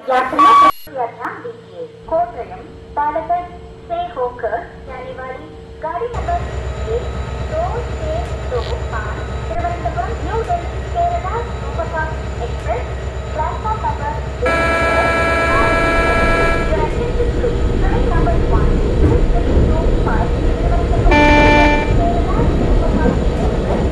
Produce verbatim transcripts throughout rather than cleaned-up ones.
यात्रा या ध्यान दीजिए। कोटरयम पालगढ़ से होकर जाने वाली गाड़ी नंबर एक दो छह दो पाँच Thiruvananthapuram new Delhi Kerala superfast express platform number train number one two three two five Thiruvananthapuram Kerala superfast express.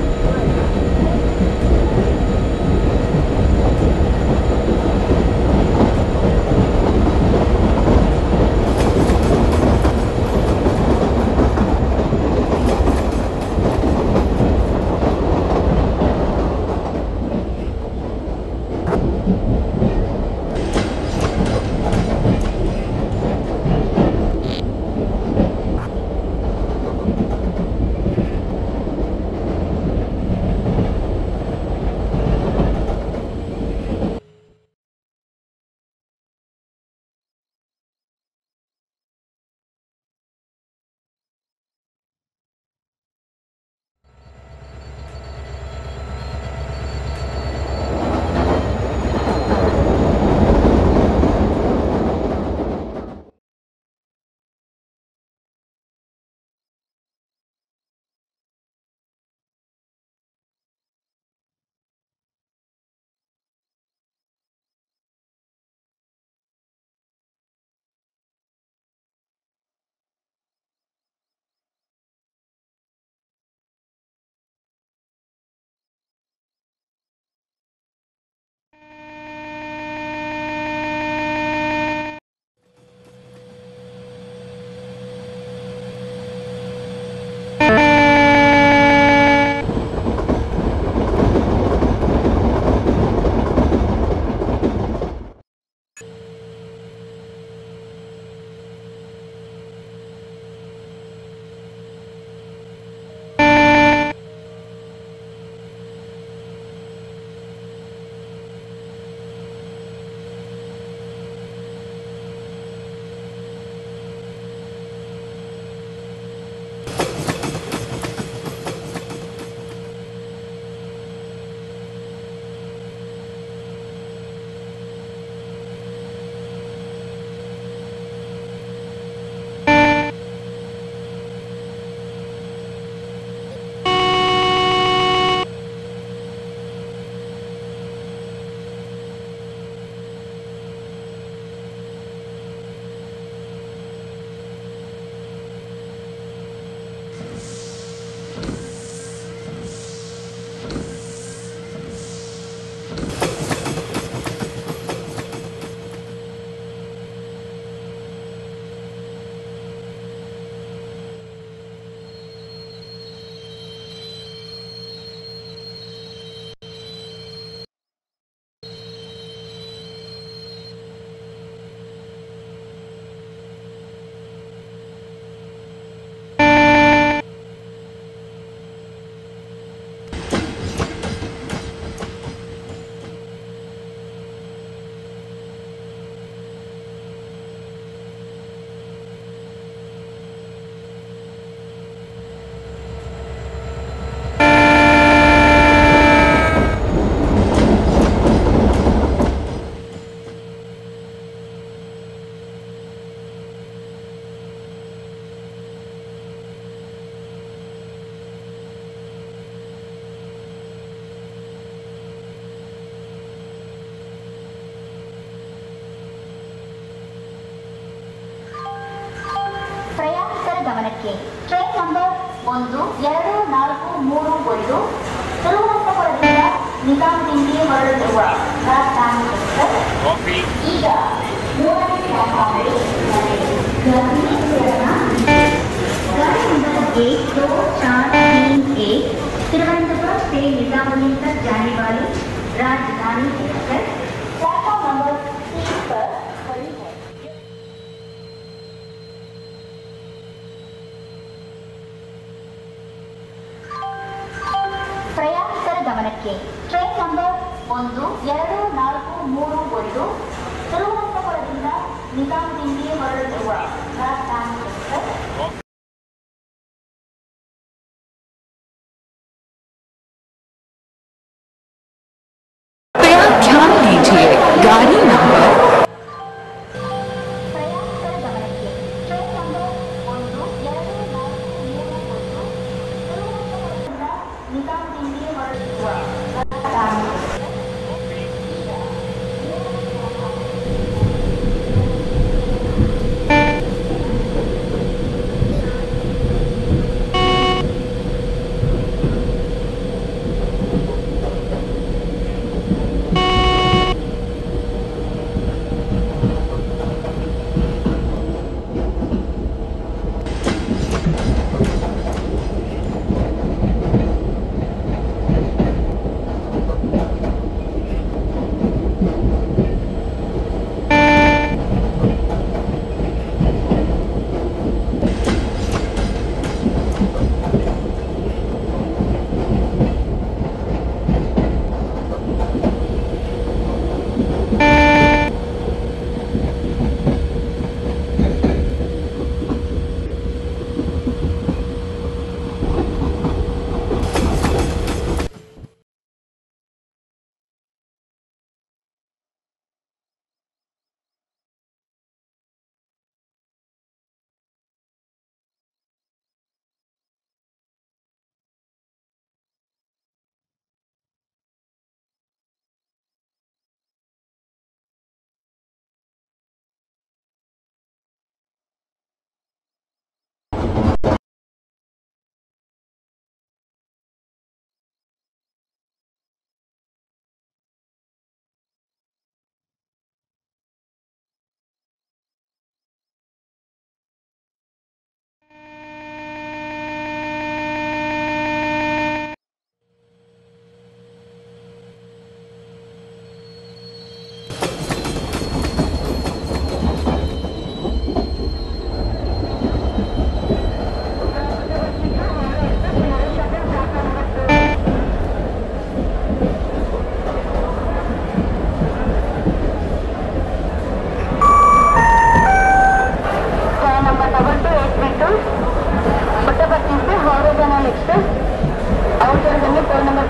ಗಮನಕ್ಕೆ ಟ್ರೈನ್ ನಂಬರ್ ಒಂದು ಎರಡು ನಾಲ್ಕು ಮೂರು ಒಂದು ತಿರುವನಂತಪುರದಿಂದ ನಿಜಾಮುದ್ದೀನ್ಗೆ ಹೊರಡುತ್ತಿರುವ ರಾಜಧಾನಿ ಎಕ್ಸ್ಪ್ರೆಸ್ ಈಗ ಮೂರನೇ ಪ್ಲಾಟ್ಫಾರ್ಮ್ಗೆ गाड़ी नंबर एक दो चार तीन एक तिरुवनंतपुरम से निजामुद्दीन तक जाने वाली राजधानी एक्सप्रेस प्लेटफॉर्म नंबर तीन पर खड़ी है। ಪ್ರಯಾಣಿಕರ ಗಮನಕ್ಕೆ ಟ್ರೈನ್ ನಂಬರ್ ಒಂದು ಎರಡು ನಾಲ್ಕು ಮೂರು ಒಂದು ತಿರುವನಂತಪುರದಿಂದ ನಿಜಾಮುದ್ದೀನ್ಗೆ ಹೊರಡುತ್ತಿರುವ ರಾಜಧಾನಿ ಎಕ್ಸ್ಪ್ರೆಸ್ ध्यान दीजिए गाड़ी नंबर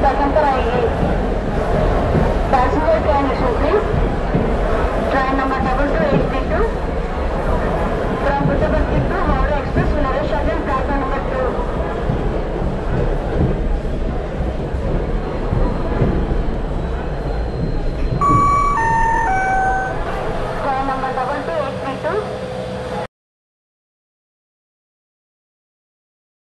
पैसेंजर आएंगे, पैसेंजर ट्रेन